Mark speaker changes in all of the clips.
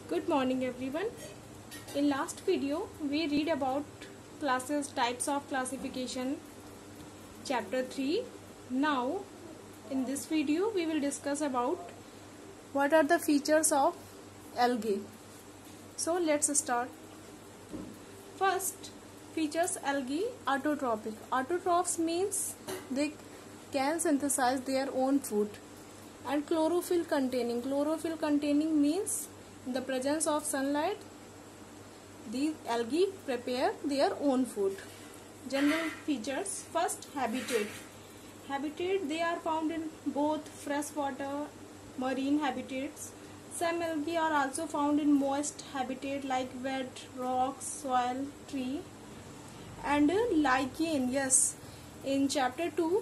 Speaker 1: Good morning everyone. In last video we read about classes types of classification chapter 3. Now in this video we will discuss about what are the features of algae. So let's start. First features algae autotrophic. Autotrophs means they can synthesize their own food. And chlorophyll containing. Chlorophyll containing means in the presence of sunlight, these algae prepare their own food. General features. First, habitat. Habitat, they are found in both freshwater, marine habitats. Some algae are also found in moist habitat like wet, rocks, soil, tree. And lichen, yes, in chapter 2,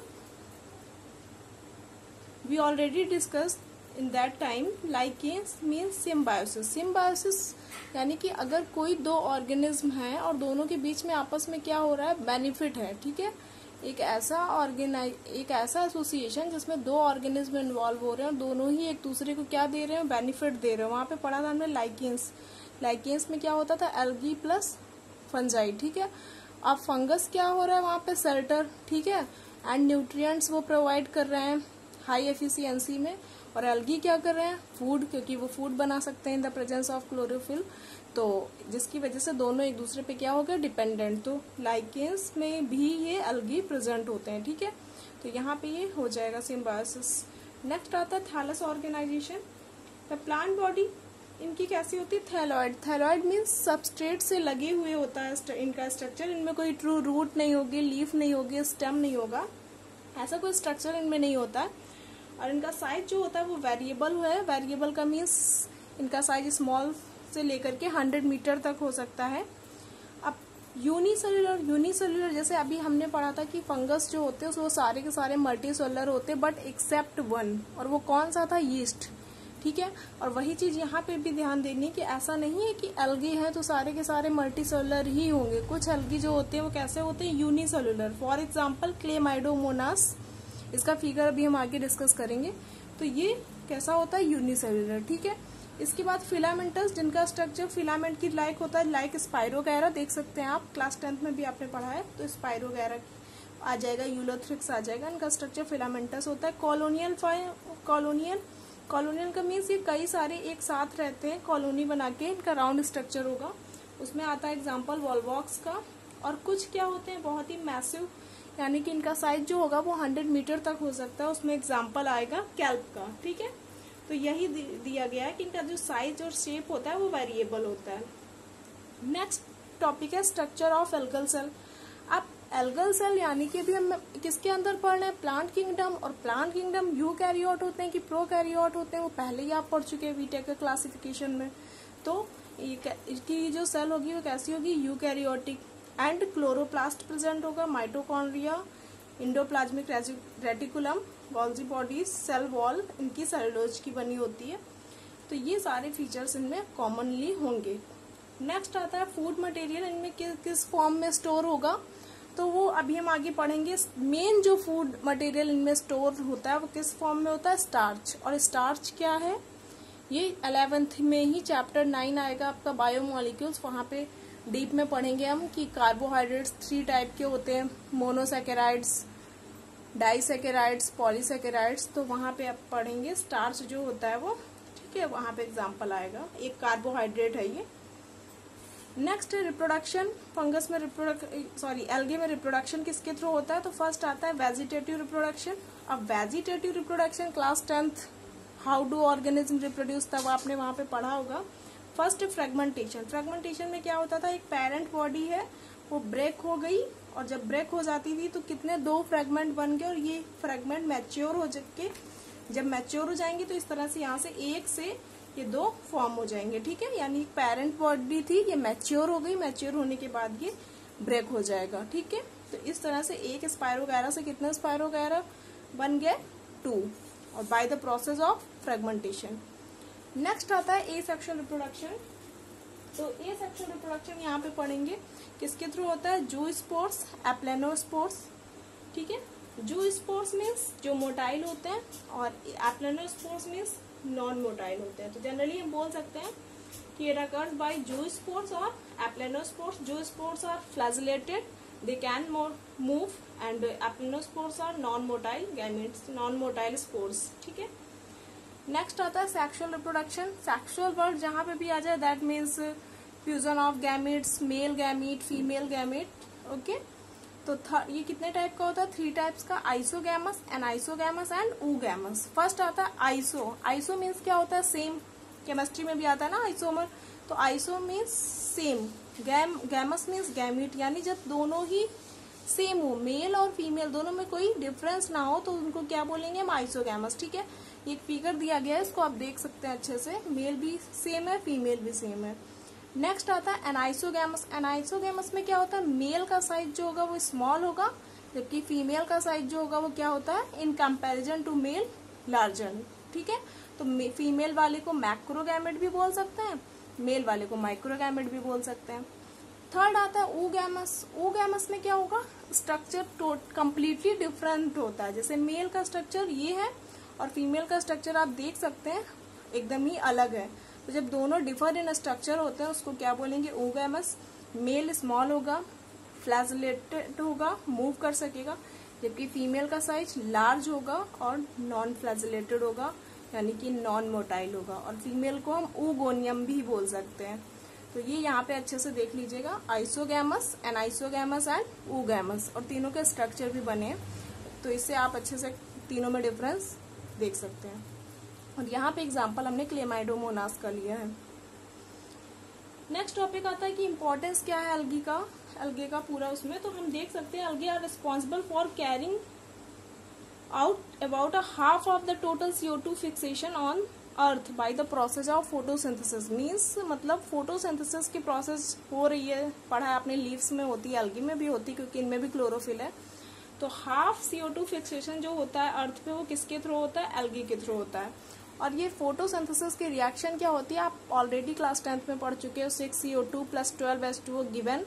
Speaker 1: we already discussed in that time lichens means symbiosis. Symbiosis यानी कि अगर कोई दो organism है और दोनों के बीच में आपस में क्या हो रहा है, बेनिफिट है, ठीक है। एक ऐसा एसोसिएशन जिसमें दो ऑर्गेनिज्म इन्वॉल्व हो रहे हैं और दोनों ही एक दूसरे को क्या दे रहे हैं, बेनिफिट दे रहे हैं। वहां पे पढ़ा था हमने लाइकेंस। लाइकेंस में क्या होता था, एल्गी प्लस फंजाई, ठीक है। अब फंगस क्या हो रहा है वहां पे, सेल्टर, ठीक है, एंड न्यूट्रिएंट्स वो प्रोवाइड कर रहे हैं हाई एफिशिएंसी में। और एल्गी क्या कर रहे हैं, फूड, क्योंकि वो फूड बना सकते हैं in the presence of chlorophyll, तो जिसकी वजह से दोनों एक दूसरे पे क्या हो गए, डिपेंडेंट। तो लाइकेंस में भी ये एल्गी प्रेजेंट होते हैं, ठीक है। तो यहाँ पे ये हो जाएगा सिम्बायोसिस। नेक्स्ट आता है thallus organisation. The plant body इनकी कैसी होती है, थैलॉइड। थैलॉइड मीन्स सबस्ट्रेट से लगे हुए होता है इनका स्ट्रक्चर। इनमें कोई ट्रू रूट नहीं होगी, लीफ नहीं होगी, स्टेम नहीं होगा, ऐसा कोई स्ट्रक्चर इनमें नहीं होता है। और इनका साइज जो होता है वो वेरिएबल है। वेरिएबल का मीन्स इनका साइज स्मॉल से लेकर के 100 मीटर तक हो सकता है। अब यूनिसेल्युलर जैसे अभी हमने पढ़ा था कि फंगस जो होते हैं वो सारे के सारे मल्टीसेलुलर होते हैं, बट एक्सेप्ट वन, और वो कौन सा था, यीस्ट, ठीक है। और वही चीज यहाँ पे भी ध्यान देनी है कि ऐसा नहीं है कि एल्गी है तो सारे के सारे मल्टीसेलुलर ही होंगे। कुछ एल्गी जो होते हैं वो कैसे होते हैं, यूनिसेल्युलर। फॉर एग्जाम्पल क्लेमाइडोमोनास, इसका फिगर अभी हम आगे डिस्कस करेंगे। तो ये कैसा होता है, यूनिसेल्युलर, ठीक है। इसके बाद फिलामेंटस, जिनका स्ट्रक्चर फिलामेंट की लाइक होता है, लाइक स्पाइरोगैरा, देख सकते हैं आप, क्लास 10th में भी आपने पढ़ा है। तो स्पाइरोगैरा आ जाएगा, यूलोथ्रिक्स आ जाएगा, इनका स्ट्रक्चर फिलामेंटस होता है। कॉलोनियल का मीन्स ये कई सारे एक साथ रहते हैं, कॉलोनी बना के, इनका राउंड स्ट्रक्चर होगा। उसमें आता है एग्जाम्पल वॉलवॉक्स का। और कुछ क्या होते हैं, बहुत ही मैसिव, यानी कि इनका साइज जो होगा वो 100 मीटर तक हो सकता है। उसमें एग्जाम्पल आएगा कैल्प का, ठीक है। तो यही दिया गया है कि इनका जो साइज और शेप होता है वो वेरिएबल होता है। नेक्स्ट टॉपिक है स्ट्रक्चर ऑफ एल्गल सेल। अब एल्गल सेल यानी कि अभी हम किसके अंदर पढ़ रहे हैं, प्लांट किंगडम। और प्लांट किंगडम यूकैरियोट होते हैं कि प्रोकैरियोट होते हैं, वो पहले ही आप पढ़ चुके हैं बीटेक के क्लासिफिकेशन में। तो इसकी जो सेल होगी वो कैसी होगी, यूकैरियोटिक। एंड क्लोरोप्लास्ट प्रेजेंट होगा, mitochondria, endoplasmic reticulum, Golgi bodies, cell wall इनकी सेलुलोज की बनी होती है। तो ये सारे फीचर्स इनमें कॉमनली होंगे। नेक्स्ट आता है फूड मटेरियल, इनमें किस फॉर्म में स्टोर होगा, तो वो अभी हम आगे पढ़ेंगे। मेन जो फूड मटेरियल इनमें स्टोर होता है वो किस फॉर्म में होता है, स्टार्च। और स्टार्च क्या है, ये 11th में ही चैप्टर 9 आएगा आपका, बायोमोलिक्यूल्स, वहां पे डीप में पढ़ेंगे हम कि कार्बोहाइड्रेट्स 3 टाइप के होते हैं, मोनोसैकेराइड्स, डाइसैकेराइड्स, पॉलीसैकेराइड्स। तो वहां पे आप पढ़ेंगे स्टार्च जो होता है वो, ठीक है, वहां पे एग्जांपल आएगा, एक कार्बोहाइड्रेट है ये। नेक्स्ट रिप्रोडक्शन, फंगस में एल्गे में रिप्रोडक्शन किसके थ्रू होता है, तो फर्स्ट आता है वेजिटेटिव रिप्रोडक्शन। अब vegetative reproduction class 10th how do organism reproduce, तब आपने वहां पे पढ़ा होगा। First fragmentation. फ्रेगमेंटेशन में क्या होता था, एक पेरेंट बॉडी है वो ब्रेक हो गई, और जब ब्रेक हो जाती थी तो कितने, 2 फ्रेगमेंट बन गए, और ये फ्रेगमेंट मैच्योर हो के जब मैच्योर हो जाएंगे तो इस तरह से यहाँ से एक से ये 2 फॉर्म हो जाएंगे, ठीक है। यानी एक पेरेंट बॉडी थी, ये मैच्योर हो गई, मैच्योर होने के बाद ये ब्रेक हो जाएगा, ठीक है। तो इस तरह से एक स्पाइरोगैरा से कितने स्पाइरोगैरा बन गए, 2, और by the process of fragmentation. Next आता है ए सेक्शुअल रिप्रोडक्शन। तो ए सेक्शुअल रिप्रोडक्शन यहाँ पे पढ़ेंगे किसके थ्रू होता है, जूस्पोर्स, एप्लेनोस्पोर्स, ठीक है। जूस्पोर्स मीन्स जो मोटाइल होते हैं और एप्लेनोस्पोर्स मीन्स नॉन मोटाइल होते हैं। तो जनरली हम बोल सकते हैं Here occurs by zoospores or aplanospores. Zoospores are flagellated, they can move, and aplanospores are non-motile gametes, non-motile spores. ठीक है. नेक्स्ट आता है सेक्सुअल रिप्रोडक्शन. सेक्सुअल वर्ड जहां पे भी आ जाए that means fusion of gametes, male gamete, female gamete. Okay. तो ये कितने टाइप का होता है? 3 टाइप्स का. Isogamous, anisogamous and oogamous. First आता है आइसो. आइसो मीन्स क्या होता है? सेम. केमिस्ट्री में भी आता है ना आइसोमर. तो iso means same. Gamous means gamete, यानी जब दोनों ही सेम हो, मेल और फीमेल दोनों में कोई डिफरेंस ना हो तो उनको क्या बोलेंगे हम? आइसोगैमस. ठीक है. एक फिगर दिया गया है, इसको आप देख सकते हैं अच्छे से. मेल भी सेम है, फीमेल भी सेम है. नेक्स्ट आता है एनाइसोगैमस. एनाइसोगैमस में क्या होता है? मेल का साइज जो होगा वो स्मॉल होगा, जबकि फीमेल का साइज जो होगा वो क्या होता है? In comparison to male larger. ठीक है. तो फीमेल वाले को मैक्रोगैमेट भी बोल सकते हैं, मेल वाले को माइक्रोगैमेट भी बोल सकते हैं. थर्ड आता है oogamous. oogamous में क्या होगा? स्ट्रक्चर कंप्लीटली डिफरेंट होता है. जैसे मेल का स्ट्रक्चर ये है और फीमेल का स्ट्रक्चर आप देख सकते हैं एकदम ही अलग है. तो जब दोनों डिफर इन स्ट्रक्चर होते हैं उसको क्या बोलेंगे? oogamous. मेल स्मॉल होगा, फ्लैजेलेटेड होगा, मूव कर सकेगा, जबकि फीमेल का साइज लार्ज होगा और नॉन फ्लैजेलेटेड होगा, यानी कि नॉन मोटाइल होगा. और फीमेल को हम oogoनियम भी बोल सकते हैं. तो ये यहाँ पे अच्छे से देख लीजिएगा. आइसोगैमस, एनाइसोगैमस एंड oogamous, और तीनों के स्ट्रक्चर भी बने हैं. तो इससे आप अच्छे से तीनों में डिफरेंस देख सकते हैं. और यहाँ पे एग्जांपल हमने क्लेमाइडोमोनास का लिया है. नेक्स्ट टॉपिक आता है कि इम्पोर्टेंस क्या है एल्गी का, एल्गे का पूरा उसमें. तो हम देख सकते हैं algae are responsible for carrying out about half of the total CO2 fixation on earth by the process of photosynthesis. Means मतलब फोटोसिंथेसिस की प्रोसेस हो रही है, पढ़ा है आपने, लीव्स में होती है, एल्गी में भी होती है क्योंकि इनमें भी क्लोरोफिल है. तो हाफ CO2 फिक्सेशन जो होता है अर्थ पे वो किसके थ्रू होता है? एल्गी के थ्रू होता है. और ये फोटोसिंथेसिस की रिएक्शन क्या होती है आप ऑलरेडी क्लास 10th में पढ़ चुके हो. 6CO2 + 12H2O given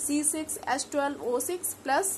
Speaker 1: C6H12O6 +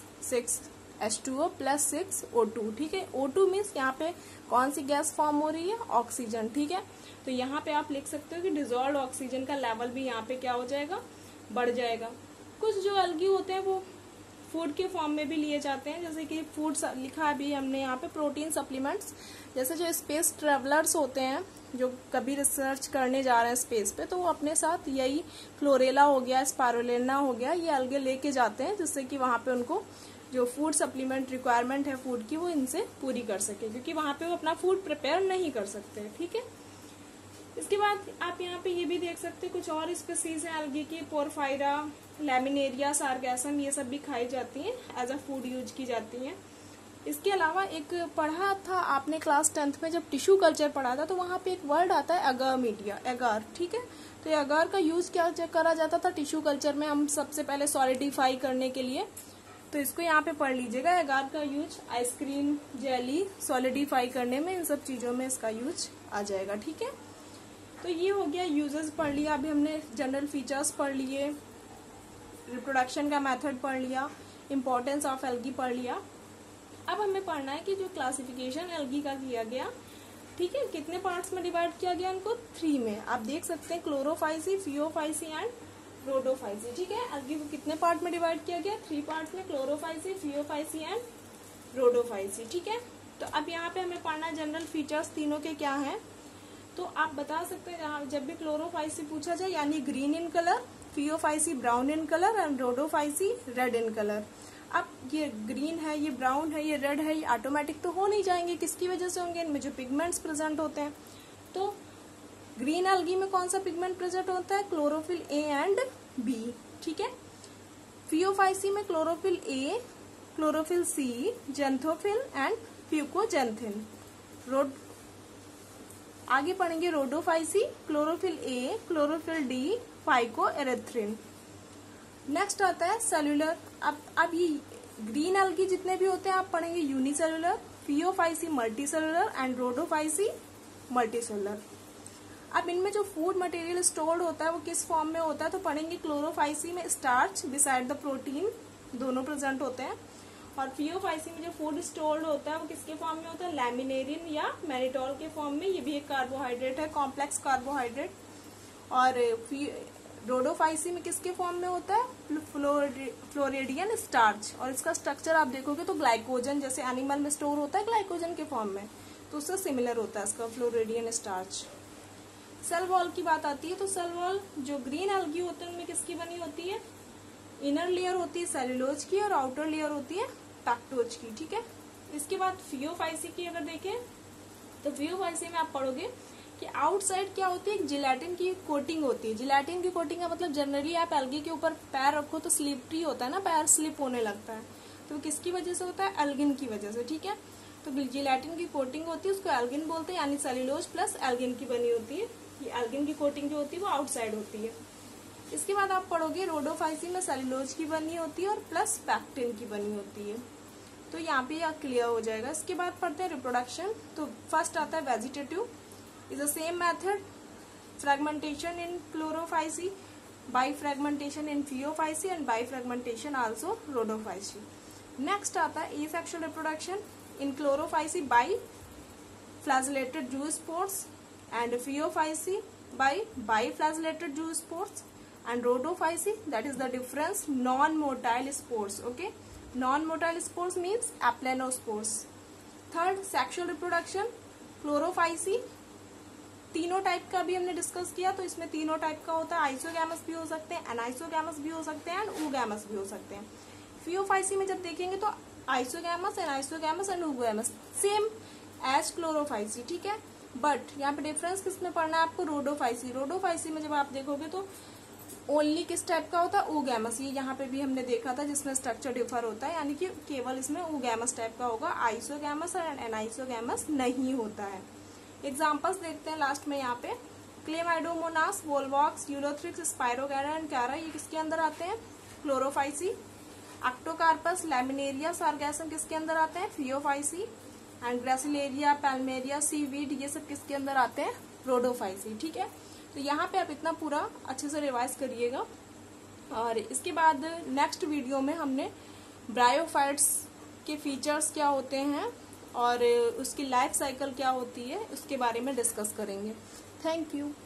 Speaker 1: 6H2O + 6O2. ठीक है. O2 मीन्स यहाँ पे कौन सी गैस फॉर्म हो रही है? ऑक्सीजन. ठीक है. तो यहाँ पे आप लिख सकते हो कि डिजोल्व ऑक्सीजन का लेवल भी यहाँ पे क्या हो जाएगा? बढ़ जाएगा. कुछ जो एल्गी होते हैं वो फूड के फॉर्म में भी लिए जाते हैं, जैसे कि फूड लिखा है भी हमने यहाँ पे प्रोटीन सप्लीमेंट्स. जैसे जो स्पेस ट्रेवलर्स होते हैं जो कभी रिसर्च करने जा रहे हैं स्पेस पे, तो वो अपने साथ यही क्लोरेला हो गया, स्पारुलिना हो गया, ये अलगे लेके जाते हैं जिससे कि वहाँ पे उनको जो फूड सप्लीमेंट रिक्वायरमेंट है फूड की वो इनसे पूरी कर सके, क्योंकि वहाँ पे वो अपना फूड प्रिपेयर नहीं कर सकते. ठीक है. इसके बाद आप यहाँ पे ये भी देख सकते हैं कुछ और स्पीसीज है एल्गी की. पोरफायरा, लैमिनेरिया, सार्गैसम, ये सब भी खाई जाती हैं, एज अ फूड यूज की जाती हैं. इसके अलावा एक पढ़ा था आपने क्लास 10th में जब टिश्यू कल्चर पढ़ा था, तो वहाँ पे एक वर्ड आता है अगार मीडिया, एगार. ठीक है. तो ये अगार का यूज क्या करा जाता था टिश्यू कल्चर में? हम सबसे पहले सॉलिडिफाई करने के लिए, तो इसको यहाँ पे पढ़ लीजिएगा. एगार का यूज आइसक्रीम, जेली सॉलिडिफाई करने में, इन सब चीजों में इसका यूज आ जाएगा. ठीक है. तो ये हो गया यूजेस पढ़ लिया. अभी हमने जनरल फीचर्स पढ़ लिए, रिप्रोडक्शन का मेथड पढ़ लिया, इम्पोर्टेंस ऑफ एल्गी पढ़ लिया. अब हमें पढ़ना है कि जो क्लासिफिकेशन एल्गी का किया गया, ठीक है, कितने पार्ट्स में डिवाइड किया गया इनको? 3 में. आप देख सकते हैं क्लोरोफाइसी, फियोफाइसी एंड रोडोफाइसी. ठीक है. एल्गी को कितने पार्ट में डिवाइड किया गया? 3 पार्ट्स में, क्लोरोफाइसी, फियोफाइसी एंड रोडोफाइसी. ठीक है. तो अब यहाँ पे हमें पढ़ना है जनरल फीचर्स तीनों के क्या है. तो आप बता सकते हैं जब भी क्लोरोफाइसी पूछा जाए, यानी green in colour, Phaeophyceae brown in colour and Rhodophyceae red in colour. अब ये ग्रीन है, ये ब्राउन है, ये रेड है, ये ऑटोमेटिक तो हो नहीं जाएंगे. किसकी वजह से होंगे? इनमें जो पिगमेंट्स प्रेजेंट होते हैं. तो ग्रीन एल्गी में कौन सा पिगमेंट प्रेजेंट होता है? Chlorophyll a and b. ठीक है. फियोफाइसी में chlorophyll a, chlorophyll c, xanthophyll and fucoxanthin. आगे पढ़ेंगे Rhodophyceae, chlorophyll a, chlorophyll d, phycoerythrin. Next आता है सेल्यूलर. अब ये ग्रीन एल्गी जितने भी होते हैं आप पढ़ेंगे unicellular, Phaeophyceae multicellular and Rhodophyceae multicellular. अब इनमें जो फूड मटेरियल स्टोर्ड होता है वो किस फॉर्म में होता है? तो पढ़ेंगे क्लोरोफाइसी में स्टार्च बिसाइड द प्रोटीन दोनों प्रेजेंट होते हैं, और फियोफाइसी में जो फूड स्टोर्ड होता है वो किसके फॉर्म में होता है? लैमिनेरिन या मैनिटोल के फॉर्म में. ये भी एक कार्बोहाइड्रेट है, कॉम्प्लेक्स कार्बोहाइड्रेट. और रोडोफाइसी में किसके फॉर्म में होता है, फ्लोरिडियन स्टार्च, और इसका स्ट्रक्चर आप देखोगे तो ग्लाइकोजन, जैसे एनिमल में स्टोर होता है ग्लाइकोजन के फॉर्म में, तो उससे सिमिलर होता है इसका फ्लोरिडियन स्टार्च। सेल वॉल की बात आती है तो सेल वॉल जो ग्रीन एल्गी होते हैं उनमें किसकी बनी होती है, इनर लेयर होती है सेल्यूलोज की और आउटर लेयर होती है पैक्टोज की, ठीक है। इसके बाद फियोफाइसी की अगर देखें तो फियोफाइसी में आप पढ़ोगे कि आउटसाइड क्या होती है, एक जिलेटिन की कोटिंग होती है। जिलेटिन की कोटिंग का मतलब जनरली आप एल्गी के ऊपर पैर रखो तो स्लिपरी होता है ना, पैर स्लिप होने लगता है, तो किसकी वजह से होता है, एल्गिन की वजह से, ठीक है। तो जिलेटिन की कोटिंग होती है उसको एल्गिन बोलते हैं, यानी सेल्यूलोज प्लस एल्गिन की बनी होती है। ये एल्गिन की कोटिंग जो होती है वो आउटसाइड होती है। इसके बाद आप पढ़ोगे रोडोफाइसी में सेल्यूलोज की बनी होती है और प्लस पैक्टिन की बनी होती है, तो यहाँ पे यह क्लियर हो जाएगा। इसके बाद पढ़ते हैं रिप्रोडक्शन। तो फर्स्ट आता है vegetative, is the same method, fragmentation in Chlorophyceae, by fragmentation in Phaeophyceae and by fragmentation also Rhodophyceae. Next आता है asexual reproduction in Chlorophyceae by flagellated zoospores and Phaeophysi by biflagellated zoospores, and Rhodophysi, that is the difference, non-motile spores, okay, non-motile spores means aplanospores. Third, sexual reproduction, Chlorophysi, तीनों type का भी हमने discuss किया, तो इसमें तीनों type का होता है, आइसोगैमस भी हो सकते हैं, एनाइसोगैमस भी हो सकते हैं एंड ऊगैमस भी हो सकते हैं। फियोफाइसी में जब देखेंगे तो isogamous, anisogamous and oogamous same as Chlorophyceae, ठीक है। बट यहाँ पे डिफरेंस किसमें पढ़ना है आपको, रोडोफाइसी। रोडोफाइसी में जब आप देखोगे तो ओनली किस टाइप का होता है, ऊगैमस, ये यहाँ पे भी हमने देखा था जिसमें स्ट्रक्चर डिफर होता है, यानी कि केवल इसमें ऊगैमस टाइप का होगा, आइसोगैमस और एनाइसोगैमस नहीं होता है। एग्जाम्पल्स देखते हैं लास्ट में यहाँ पे, Chlamydomonas, Volvox, Ulothrix, Spirogyra and Chara, ये किसके अंदर आते हैं, क्लोरोफाइसी। एक्टोकार्पस, लैमिनेरिया, सार्गैसम किसके अंदर आते हैं, Phaeophyceae. And Gracilaria, Palmaria, seaweed, ये सब किसके अंदर आते हैं, रोडोफाइसी, ठीक है। तो यहाँ पे आप इतना पूरा अच्छे से रिवाइज करिएगा, और इसके बाद नेक्स्ट वीडियो में हमने ब्रायोफाइट्स के फीचर्स क्या होते हैं और उसकी लाइफ साइकिल क्या होती है उसके बारे में डिस्कस करेंगे। Thank you.